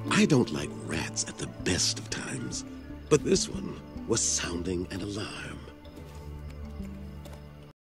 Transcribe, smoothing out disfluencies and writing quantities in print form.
I don't like rats at the best of times, but this one was sounding an alarm.